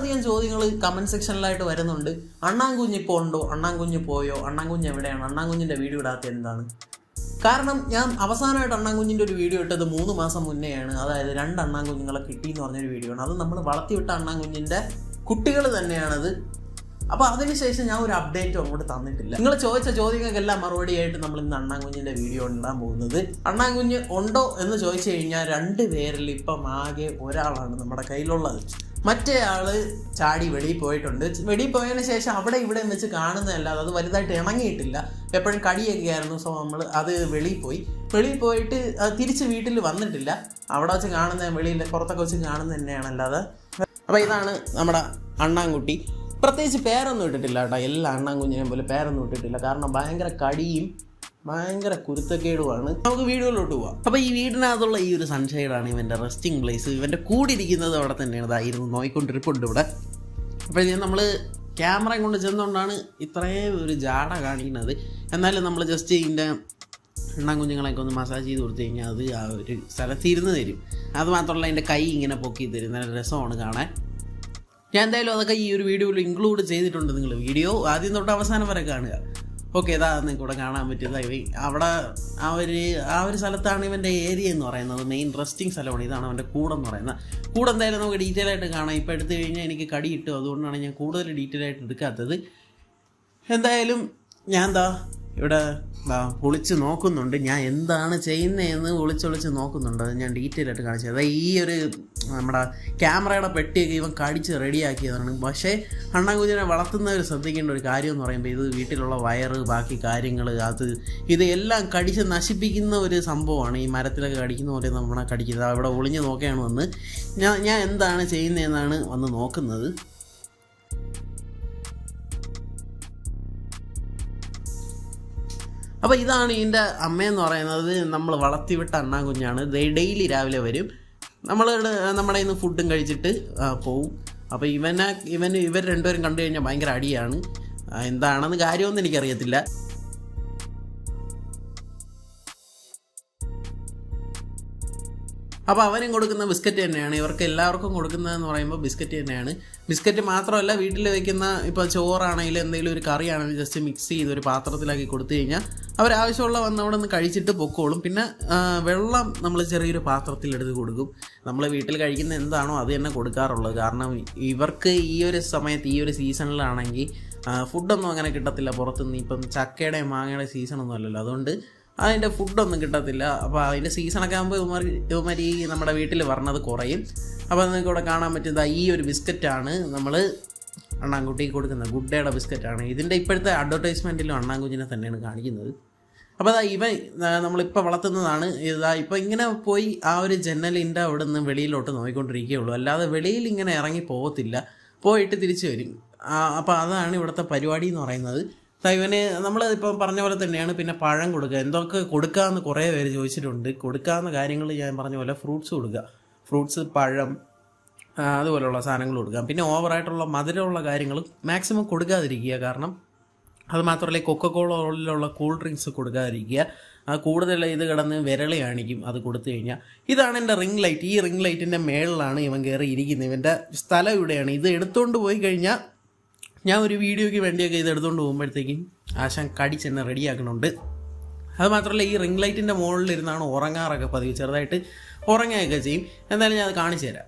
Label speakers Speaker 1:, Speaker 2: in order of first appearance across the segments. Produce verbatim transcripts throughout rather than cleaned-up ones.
Speaker 1: കുറച്ചധികം ചോദ്യങ്ങൾ കമൻറ്റ് സെക്ഷനിലായിട്ട് വരുന്നുണ്ട്. അണ്ണാൻകുഞ്ഞ് ഇപ്പോൾ ഉണ്ടോ, അണ്ണാൻകുഞ്ഞ് പോയോ, അണ്ണാൻകുഞ്ഞ് എവിടെയാണ്, അണ്ണാൻകുഞ്ഞിൻ്റെ വീഡിയോ ഇടാത്ത എന്താണ്? കാരണം ഞാൻ അവസാനമായിട്ട് അണ്ണാൻകുഞ്ഞിൻ്റെ ഒരു വീഡിയോ ഇട്ടത് മൂന്ന് മാസം മുന്നെയാണ്. അതായത് രണ്ട് അണ്ണാൻകുഞ്ഞുങ്ങളെ കിട്ടി എന്ന് പറഞ്ഞൊരു വീഡിയോ ആണ്. അത് നമ്മൾ വളർത്തിവിട്ട അണ്ണാൻകുഞ്ഞിൻ്റെ കുട്ടികൾ തന്നെയാണത്. അപ്പോൾ അതിനുശേഷം ഞാൻ ഒരു അപ്ഡേറ്റും അങ്ങോട്ട് തന്നിട്ടില്ല. നിങ്ങൾ ചോദിച്ച ചോദ്യങ്ങൾക്കെല്ലാം മറുപടിയായിട്ട് നമ്മൾ ഇന്ന് അണ്ണാൻകുഞ്ഞിൻ്റെ വീഡിയോ ഉണ്ടാകാൻ പോകുന്നത്. അണ്ണാൻകുഞ്ഞ് ഉണ്ടോ എന്ന് ചോദിച്ചു കഴിഞ്ഞാൽ രണ്ട് പേരിൽ ഇപ്പം ആകെ ഒരാളാണ് നമ്മുടെ കയ്യിലുള്ളത്. മറ്റേ ആൾ ചാടി വെളിയിൽ പോയിട്ടുണ്ട്. വെളിയിൽ പോയതിന് ശേഷം അവിടെ ഇവിടെ വെച്ച് കാണുന്നതല്ലാതെ അത് വലുതായിട്ട് ഇണങ്ങിയിട്ടില്ല. എപ്പോഴും കടിയൊക്കെ ആയിരുന്നു. സോ നമ്മൾ അത് വെളിയിൽ പോയി വെളിയിൽ പോയിട്ട് തിരിച്ച് വീട്ടിൽ വന്നിട്ടില്ല. അവിടെ വെച്ച് കാണുന്ന വെളിയിൽ പുറത്തൊക്കെ വെച്ച് കാണുന്നത് തന്നെയാണ്. അല്ലാതെ അപ്പോൾ ഇതാണ് നമ്മുടെ അണ്ണാൻകുട്ടി. പ്രത്യേകിച്ച് പേരൊന്നും ഇട്ടിട്ടില്ല കേട്ടോ. എല്ലാ അണ്ണാൻകുഞ്ഞിനെയും പോലെ പേരൊന്നും ഇട്ടിട്ടില്ല. കാരണം ഭയങ്കര കടിയും ഭയങ്കര കുരുത്തക്കേടുമാണ്. നമുക്ക് വീഡിയോയിലോട്ട് പോവാം. അപ്പോൾ ഈ വീടിനകത്തുള്ള ഈ ഒരു സൺഷൈഡാണ് ഇവൻ്റെ റെസ്റ്റിംഗ് പ്ലേസ്. ഇവൻ്റെ കൂടിയിരിക്കുന്നത് അവിടെ തന്നെയാണ്. ഇതായിരുന്നു നോയിക്കൊണ്ടിരിപ്പുണ്ട് ഇവിടെ. അപ്പോൾ ഞാൻ നമ്മൾ ക്യാമറയും കൊണ്ട് ചെന്നുകൊണ്ടാണ് ഇത്രയും ഒരു ജാട കാണിക്കുന്നത്. എന്നാലും നമ്മൾ ജസ്റ്റ് ഇതിൻ്റെ അണ്ണാൻകുഞ്ഞുങ്ങളെയൊക്കെ ഒന്ന് മസാജ് ചെയ്ത് കൊടുത്തു കഴിഞ്ഞാൽ അത് ആ ഒരു സ്ഥലത്ത് ഇരുന്ന് തരും. അതുമാത്രമല്ല അതിൻ്റെ കൈ ഇങ്ങനെ പൊക്കി തരും. നല്ല രസമാണ് കാണാൻ. ഞാൻ എന്തായാലും അതൊക്കെ ഈ ഒരു വീഡിയോയിൽ ഇൻക്ലൂഡ് ചെയ്തിട്ടുണ്ട്. നിങ്ങൾ വീഡിയോ ആദ്യം തൊട്ട് അവസാനം വരെ കാണുക. ഓക്കെ, ഇതാ നിങ്ങൾക്ക് ഇവിടെ കാണാൻ പറ്റുന്നത്. അവിടെ ആ ഒരു ആ ഒരു സ്ഥലത്താണ് ഇവൻ്റെ ഏരിയ എന്ന് പറയുന്നത്. മെയിൻ റെസ്റ്റിംഗ് സ്ഥലമാണ്. ഇതാണ് അവൻ്റെ കൂടെന്ന് പറയുന്നത്. കൂടെ എന്തായാലും നമുക്ക് ഡീറ്റെയിൽ ആയിട്ട് കാണാം. ഇപ്പോൾ എടുത്തു കഴിഞ്ഞാൽ എനിക്ക് കടി കിട്ടും. അതുകൊണ്ടാണ് ഞാൻ കൂടുതൽ ഡീറ്റെയിൽ ആയിട്ട് എടുക്കാത്തത്. എന്തായാലും ഞാൻ എന്താ ഇവിടെ ഒളിച്ച് നോക്കുന്നുണ്ട്. ഞാൻ എന്താണ് ചെയ്യുന്നതെന്ന് ഒളിച്ചൊളിച്ച് നോക്കുന്നുണ്ട്. അത് ഞാൻ ഡീറ്റെയിൽ ആയിട്ട് കാണിച്ചത്. അതായത് ഈ ഒരു നമ്മുടെ ക്യാമറയുടെ പെട്ടിയൊക്കെ ഇവൻ കടിച്ച് റെഡിയാക്കിയതാണ്. പക്ഷേ അണ്ണാൻകുഞ്ഞിനെ വളർത്തുന്നവർ ശ്രദ്ധിക്കേണ്ട ഒരു കാര്യം എന്ന് പറയുമ്പോൾ ഇത് വീട്ടിലുള്ള വയറ്, ബാക്കി കാര്യങ്ങൾ, അത് ഇത് എല്ലാം കടിച്ച് നശിപ്പിക്കുന്ന ഒരു സംഭവമാണ്. ഈ മരത്തിലൊക്കെ കടിക്കുന്ന പോലെ നമ്മളെ കടിക്കുന്നത്. അവിടെ ഒളിഞ്ഞ് നോക്കുകയാണ് വന്ന് ഞാൻ ഞാൻ എന്താണ് ചെയ്യുന്നതെന്നാണ് വന്ന് നോക്കുന്നത്. അപ്പോൾ ഇതാണ് ഇതിൻ്റെ അമ്മയെന്ന് പറയുന്നത്. നമ്മൾ വളർത്തിവിട്ട അണ്ണാൻകുഞ്ഞാണ്. ഡെയിലി രാവിലെ വരും. നമ്മൾ നമ്മുടെ ഇന്ന് ഫുഡും കഴിച്ചിട്ട് പോവും. അപ്പോൾ ഇവനെ ഇവന് ഇവർ രണ്ടുപേരും കണ്ടു കഴിഞ്ഞാൽ ഭയങ്കര അടിയാണ്. എന്താണെന്ന് കാര്യമൊന്നും എനിക്കറിയത്തില്ല. അപ്പോൾ അവനും കൊടുക്കുന്ന ബിസ്ക്കറ്റ് തന്നെയാണ്. ഇവർക്ക് എല്ലാവർക്കും കൊടുക്കുന്നതെന്ന് പറയുമ്പോൾ ബിസ്ക്കറ്റ് തന്നെയാണ്. ബിസ്ക്കറ്റ് മാത്രമല്ല, വീട്ടിൽ വെക്കുന്ന ഇപ്പോൾ ചോറാണെങ്കിലും എന്തെങ്കിലും ഒരു കറിയാണെങ്കിലും ജസ്റ്റ് മിക്സ് ചെയ്ത് ഒരു പാത്രത്തിലാക്കി കൊടുത്തു കഴിഞ്ഞാൽ അവരാവശ്യമുള്ള വന്ന് അവിടെ നിന്ന് കഴിച്ചിട്ട് പൊക്കോളും. പിന്നെ വെള്ളം നമ്മൾ ചെറിയൊരു പാത്രത്തിലെടുത്ത് കൊടുക്കും. നമ്മൾ വീട്ടിൽ കഴിക്കുന്ന എന്താണോ അത് തന്നെ കൊടുക്കാറുള്ളത്. കാരണം ഇവർക്ക് ഈ ഒരു സമയത്ത് ഈ ഒരു സീസണിലാണെങ്കിൽ ഫുഡൊന്നും അങ്ങനെ കിട്ടത്തില്ല പുറത്തുനിന്ന്. ഇപ്പം ചക്കയുടെ മാങ്ങയുടെ സീസണൊന്നും അല്ലല്ലോ. അതുകൊണ്ട് അതിൻ്റെ ഫുഡൊന്നും കിട്ടത്തില്ല. അപ്പോൾ അതിൻ്റെ സീസണൊക്കെ ആകുമ്പോൾ ഇവന്മാർ ഇവന്മാർ ഈ നമ്മുടെ വീട്ടിൽ വരണത് കുറയും. അപ്പോൾ നിങ്ങൾക്ക് ഇവിടെ കാണാൻ പറ്റുന്നത് ഈ ഒരു ബിസ്ക്കറ്റാണ് നമ്മൾ അണ്ണാൻകുട്ടിക്ക് കൊടുക്കുന്നത്. ഗുഡ് ഡേയുടെ ബിസ്ക്കറ്റാണ്. ഇതിൻ്റെ ഇപ്പോഴത്തെ അഡ്വർടൈസ്മെൻറ്റിലും അണ്ണാൻകുഞ്ഞിനെ തന്നെയാണ് കാണിക്കുന്നത്. അപ്പോൾ അതാ ഇവ നമ്മളിപ്പോൾ വളർത്തുന്നതാണ്. ഇതാ ഇപ്പോൾ ഇങ്ങനെ പോയി ആ ഒരു ജനലിൻ്റെ അവിടെ നിന്ന് വെളിയിലോട്ട് നോക്കിക്കൊണ്ടിരിക്കുകയുള്ളൂ. അല്ലാതെ വെളിയിൽ ഇങ്ങനെ ഇറങ്ങി പോകത്തില്ല. പോയിട്ട് തിരിച്ചു വരും. അപ്പോൾ അതാണ് ഇവിടുത്തെ പരിപാടി എന്ന് പറയുന്നത്. ഇവന് നമ്മൾ ഇപ്പം പറഞ്ഞ പോലെ തന്നെയാണ്. പിന്നെ പഴം കൊടുക്കുക. എന്തൊക്കെ കൊടുക്കാമെന്ന് കുറേ പേര് ചോദിച്ചിട്ടുണ്ട്. കൊടുക്കാവുന്ന കാര്യങ്ങൾ ഞാൻ പറഞ്ഞ പോലെ ഫ്രൂട്ട്സ് കൊടുക്കുക. ഫ്രൂട്ട്സ്, പഴം, അതുപോലെയുള്ള സാധനങ്ങൾ കൊടുക്കാം. പിന്നെ ഓവറായിട്ടുള്ള മധുരമുള്ള കാര്യങ്ങൾ മാക്സിമം കൊടുക്കാതിരിക്കുക. കാരണം അത് മാത്രമല്ല കൊക്കക്കോളയിലുള്ള കൂൾ ഡ്രിങ്ക്സ് കൊടുക്കാതിരിക്കുക. കൂടുതൽ ഇത് കിടന്ന് വിരളി കാണിക്കും അത് കൊടുത്തു കഴിഞ്ഞാൽ. ഇതാണ് എൻ്റെ റിംഗ് ലൈറ്റ്. ഈ റിംഗ് ലൈറ്റിൻ്റെ മേളിലാണ് ഇവൻ കയറി ഇരിക്കുന്നത്. ഇവൻ്റെ സ്ഥലം ഇവിടെയാണ്. ഇത് എടുത്തുകൊണ്ട് പോയി കഴിഞ്ഞാൽ ഞാൻ ഒരു വീഡിയോയ്ക്ക് വേണ്ടിയൊക്കെ ഇത് എടുത്തുകൊണ്ട് പോകുമ്പോഴത്തേക്കും ആശാൻ കടിച്ചെന്നെ റെഡിയാക്കണുണ്ട്. അത് മാത്രമല്ല ഈ റിംഗ് ലൈറ്റിൻ്റെ മുകളിലിരുന്നാണ് ഉറങ്ങാറൊക്കെ പതിവ്. ചെറുതായിട്ട് ഉറങ്ങുകയൊക്കെ ചെയ്യും. എന്തായാലും ഞാൻ അത് കാണിച്ചു തരാം.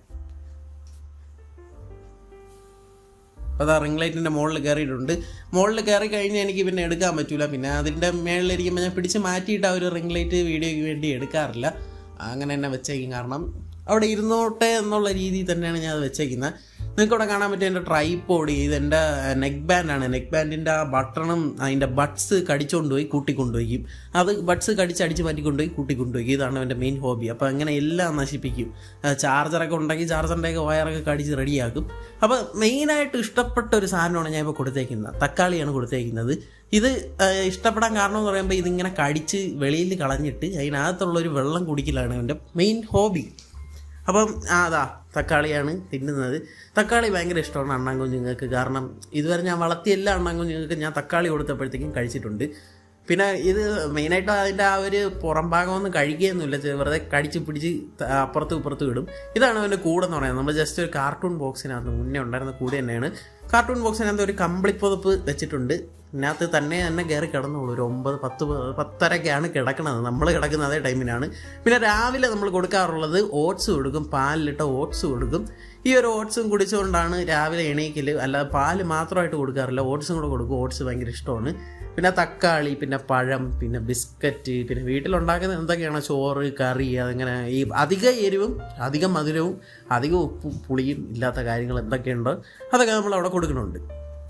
Speaker 1: അപ്പോൾ ആ റിംഗ് ലൈറ്റിൻ്റെ മുകളിൽ കയറിയിട്ടുണ്ട്. മുകളിൽ കയറി കഴിഞ്ഞാൽ എനിക്ക് പിന്നെ എടുക്കാൻ പറ്റില്ല. പിന്നെ അതിൻ്റെ മുകളിലിരിക്കുമ്പോൾ ഞാൻ പിടിച്ച് മാറ്റിയിട്ട് ആ ഒരു റിംഗ് ലൈറ്റ് വീഡിയോയ്ക്ക് വേണ്ടി എടുക്കാറില്ല. അങ്ങനെ തന്നെ വെച്ചേക്കും. കാരണം അവിടെ ഇരുന്നോട്ടെ എന്നുള്ള രീതിയിൽ തന്നെയാണ് ഞാൻ അത് വെച്ചേക്കുന്നത്. നിങ്ങൾക്ക് ഇവിടെ കാണാൻ പറ്റും എൻ്റെ ട്രൈപോഡ്. ഇതെൻ്റെ നെക്ക് ബാൻഡാണ്. നെക്ക് ബാൻഡിൻ്റെ ആ ബട്ടണും അതിൻ്റെ ബഡ്സ് കടിച്ചുകൊണ്ടുപോയി കൂട്ടിക്കൊണ്ടുപോയിക്കും. അത് ബഡ്സ് കടിച്ചടിച്ച് മാറ്റിക്കൊണ്ടുപോയി കൂട്ടിക്കൊണ്ടുപോയി. ഇതാണ് എൻ്റെ മെയിൻ ഹോബി. അപ്പോൾ അങ്ങനെ എല്ലാം നശിപ്പിക്കും. ചാർജറൊക്കെ ഉണ്ടെങ്കിൽ ചാർജറിൻ്റെയൊക്കെ വയറൊക്കെ കടിച്ച് റെഡിയാക്കും. അപ്പോൾ മെയിനായിട്ട് ഇഷ്ടപ്പെട്ട ഒരു സാധനമാണ് ഞാൻ ഇപ്പോൾ കൊടുത്തേക്കുന്നത്. തക്കാളിയാണ് കൊടുത്തേക്കുന്നത്. ഇത് ഇഷ്ടപ്പെടാൻ കാരണം എന്ന് പറയുമ്പോൾ ഇതിങ്ങനെ കടിച്ച് വെളിയിൽ കളഞ്ഞിട്ട് അതിനകത്തുള്ളൊരു വെള്ളം കുടിക്കലാണ് എൻ്റെ മെയിൻ ഹോബി. അപ്പം അതാ തക്കാളിയാണ് തിന്നുന്നത്. തക്കാളി ഭയങ്കര ഇഷ്ടമാണ് അണ്ണാൻകുഞ്ഞുങ്ങൾക്ക്. കാരണം ഇതുവരെ ഞാൻ വളർത്തിയ എല്ലാ അണ്ണാൻകുഞ്ഞുങ്ങൾക്ക് ഞാൻ തക്കാളി കൊടുത്തപ്പോഴത്തേക്കും കഴിച്ചിട്ടുണ്ട്. പിന്നെ ഇത് മെയിനായിട്ട് അതിൻ്റെ ആ ഒരു പുറം ഭാഗമൊന്നും കഴിക്കുകയൊന്നുമില്ല, വെറുതെ കടിച്ച് പിടിച്ച് അപ്പുറത്തും ഇപ്പുറത്തും ഇടും. ഇതാണ് അവൻ്റെ കൂടെന്ന് പറയുന്നത്. നമ്മൾ ജസ്റ്റ് ഒരു കാർട്ടൂൺ ബോക്സിനകത്ത് മുന്നേ ഉണ്ടായിരുന്ന കൂടെ തന്നെയാണ്. കാർട്ടൂൺ ബോക്സിനകത്ത് ഒരു കമ്പിളിപ്പുതപ്പ് വെച്ചിട്ടുണ്ട്. ഇതിനകത്ത് തന്നെ തന്നെ കയറി കിടന്നുള്ളൂ. ഒരു ഒമ്പത് പത്ത് പത്തരയ്ക്കാണ് കിടക്കുന്നത്. നമ്മൾ കിടക്കുന്ന അതേ ടൈമിനാണ്. പിന്നെ രാവിലെ നമ്മൾ കൊടുക്കാറുള്ളത് ഓട്സ് കൊടുക്കും, പാലിലിട്ട ഓട്സ് കൊടുക്കും. ഈ ഒരു ഓട്സും കുടിച്ചുകൊണ്ടാണ് രാവിലെ എണീക്കൽ. അല്ലാതെ പാല് മാത്രമായിട്ട് കൊടുക്കാറില്ല, ഓട്സും കൂടെ കൊടുക്കും. ഓട്സ് ഭയങ്കര ഇഷ്ടമാണ്. പിന്നെ തക്കാളി, പിന്നെ പഴം, പിന്നെ ബിസ്ക്കറ്റ്, പിന്നെ വീട്ടിലുണ്ടാക്കുന്ന എന്തൊക്കെയാണ് ചോറ്, കറി, അതങ്ങനെ ഈ അധിക എരിവും അധികം മധുരവും അധികം ഉപ്പും പുളിയും ഇല്ലാത്ത കാര്യങ്ങൾ എന്തൊക്കെയുണ്ടോ അതൊക്കെ നമ്മൾ അവിടെ കൊടുക്കുന്നുണ്ട്.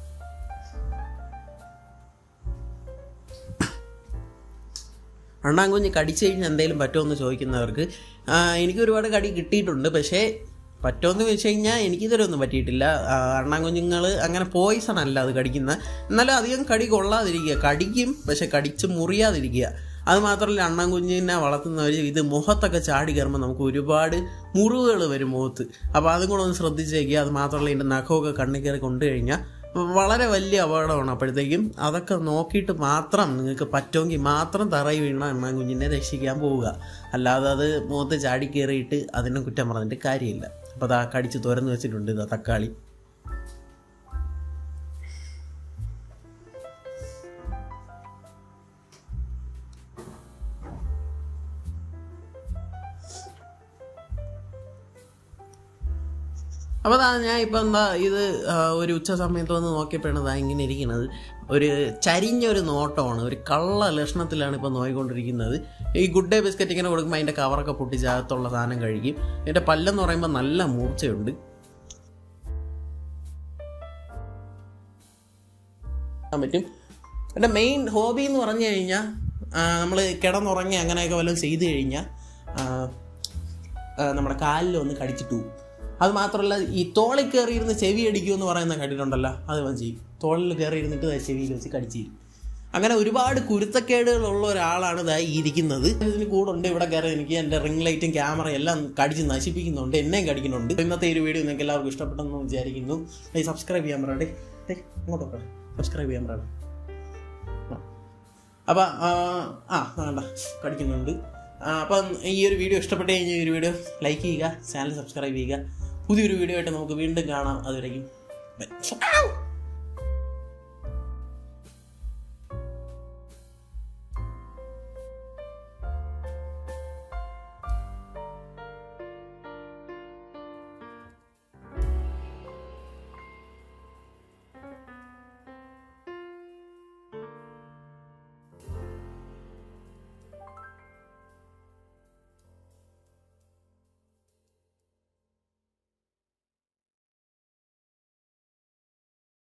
Speaker 1: അണ്ണാൻകുഞ്ഞ് കടിച്ചു കഴിഞ്ഞാൽ എന്തെങ്കിലും പറ്റുമോ എന്ന് ചോദിക്കുന്നവർക്ക് എനിക്ക് ഒരുപാട് കടി കിട്ടിയിട്ടുണ്ട്. പക്ഷേ പറ്റുമെന്ന് വെച്ച് കഴിഞ്ഞാൽ എനിക്കിതുവരെ ഒന്നും പറ്റിയിട്ടില്ല. അണ്ണാൻകുഞ്ഞുങ്ങൾ അങ്ങനെ പോയിസൺ അല്ല അത് കടിക്കുന്ന. എന്നാലും അധികം കടി കൊള്ളാതിരിക്കുക, കടിക്കും പക്ഷെ കടിച്ച് മുറിയാതിരിക്കുക. അത് മാത്രമല്ല, അണ്ണാൻകുഞ്ഞിനെ വളർത്തുന്നവർ ഇത് മുഖത്തൊക്കെ ചാടി കയറുമ്പോൾ നമുക്ക് ഒരുപാട് മുറിവുകൾ വരും മുഖത്ത്. അപ്പോൾ അതും കൂടെ ഒന്ന് ശ്രദ്ധിച്ചേക്കുക. അത് മാത്രമല്ല, ഇതിൻ്റെ നഖമൊക്കെ കണ്ണിൽ കയറി കൊണ്ടു കഴിഞ്ഞാൽ വളരെ വലിയ അപകടമാണ്. അപ്പോഴത്തേക്കും അതൊക്കെ നോക്കിയിട്ട് മാത്രം നിങ്ങൾക്ക് പറ്റുമെങ്കിൽ മാത്രം തറയി വീണ അണ്ണാൻകുഞ്ഞിനെ രക്ഷിക്കാൻ പോവുക. അല്ലാതെ അത് മുഖത്ത് ചാടി കയറിയിട്ട് അതിനെ കുറ്റം പറഞ്ഞിട്ട് കാര്യമില്ല. അപ്പോൾ അതാ കടിച്ച് തുറന്ന് വെച്ചിട്ടുണ്ട് ഇതാ തക്കാളി. അപ്പോൾ അതാ ഞാൻ ഇപ്പം എന്താ ഇത് ഒരു ഉച്ച സമയത്ത് വന്ന് നോക്കിയപ്പോഴാണ് ഇതാ ഇങ്ങനെ ഇരിക്കുന്നത്. ഒരു ചരിഞ്ഞൊരു നോട്ടമാണ്, ഒരു കള്ള ലക്ഷണത്തിലാണ് ഇപ്പം നോക്കിക്കൊണ്ടിരിക്കുന്നത്. ഈ ഗുഡ് ഡേ ബിസ്ക്കറ്റ് ഇങ്ങനെ കൊടുക്കുമ്പോൾ അതിൻ്റെ കവറൊക്കെ പൊട്ടിച്ച് അകത്തുള്ള സാധനം കഴിക്കും. ഇതിൻ്റെ പല്ലെന്ന് പറയുമ്പോൾ നല്ല മൂർച്ചയുണ്ട്. പറ്റും. എൻ്റെ മെയിൻ ഹോബി എന്ന് പറഞ്ഞു കഴിഞ്ഞാൽ നമ്മൾ കിടന്നുറങ്ങി അങ്ങനെയൊക്കെ വല്ലതും ചെയ്ത് കഴിഞ്ഞാൽ നമ്മുടെ കാലിലൊന്ന് കടിച്ചിട്ട് പോകും. അത് മാത്രമല്ല, ഈ തോളിൽ കയറിയിരുന്ന് ചെവി അടിക്കുമെന്ന് പറയുന്ന കണ്ടിട്ടുണ്ടല്ലോ, അത് അവൻ ചെയ്യും. തോളിൽ കയറി ഇരുന്നിട്ട് ചെവിയിൽ വെച്ച് കടിച്ചു തരും. അങ്ങനെ ഒരുപാട് കുരുത്തക്കേടുകളുള്ള ഒരാളാണ് ഇതായി ഇരിക്കുന്നത്. ഇതിന് കൂടെ ഉണ്ട്. ഇവിടെ കയറി എനിക്ക് എൻ്റെ റിംഗ് ലൈറ്റും ക്യാമറയും എല്ലാം കടിച്ച് നശിപ്പിക്കുന്നുണ്ട്, എന്നെയും കടിക്കുന്നുണ്ട്. ഇന്നത്തെ ഒരു വീഡിയോ നിങ്ങൾക്ക് എല്ലാവർക്കും ഇഷ്ടപ്പെട്ടെന്ന് വിചാരിക്കുന്നു. സബ്സ്ക്രൈബ് ചെയ്യാൻ പറയട്ടെ, ഇങ്ങോട്ടൊക്കെ സബ്സ്ക്രൈബ് ചെയ്യാൻ പറയട്ടെ. അപ്പം ആ വേണ്ട കടിക്കുന്നുണ്ട്. അപ്പം ഈ ഒരു വീഡിയോ ഇഷ്ടപ്പെട്ട് കഴിഞ്ഞാൽ ഈ ഒരു വീഡിയോ ലൈക്ക് ചെയ്യുക, ചാനൽ സബ്സ്ക്രൈബ് ചെയ്യുക. പുതിയൊരു വീഡിയോ ആയിട്ട് നമുക്ക് വീണ്ടും കാണാം. അതുവരെയും ബൈ.